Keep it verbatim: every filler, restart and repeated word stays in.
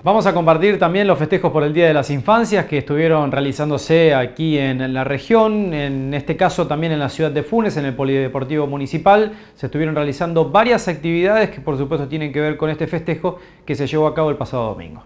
Vamos a compartir también los festejos por el Día de las Infancias que estuvieron realizándose aquí en la región, en este caso también en la ciudad de Funes, en el Polideportivo Municipal. Se estuvieron realizando varias actividades que por supuesto tienen que ver con este festejo que se llevó a cabo el pasado domingo.